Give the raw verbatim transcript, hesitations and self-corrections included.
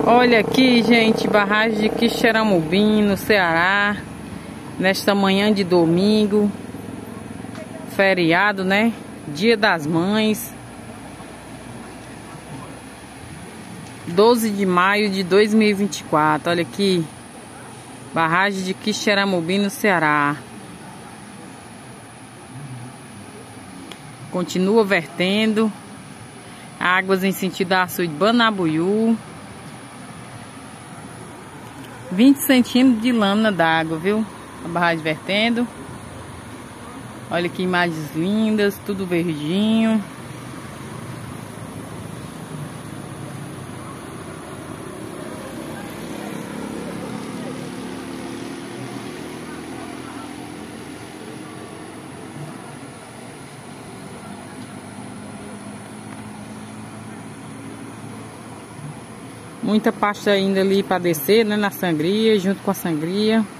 Olha aqui, gente, barragem de Quixeramobim, no Ceará, nesta manhã de domingo, feriado, né? Dia das Mães, doze de maio de dois mil e vinte e quatro. Olha aqui, barragem de Quixeramobim, no Ceará. Continua vertendo águas em sentido açude Banabuiú. vinte centímetros de lâmina d'água, viu? A barragem vertendo. Olha que imagens lindas, tudo verdinho. Muita pasta ainda ali para descer, né, na sangria, junto com a sangria.